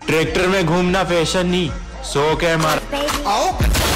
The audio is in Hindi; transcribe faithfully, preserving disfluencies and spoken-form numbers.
ट्रैक्टर में घूमना फैशन नहीं, शौक है हमारा।